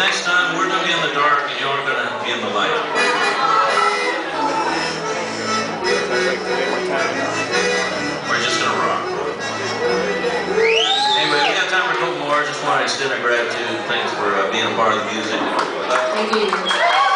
next time we're going to be in the dark and y'all are going to be in the light. We're just going to rock. Anyway, we got time for a couple more. Just want to extend our gratitude. Thanks for being a part of the music. Thank you.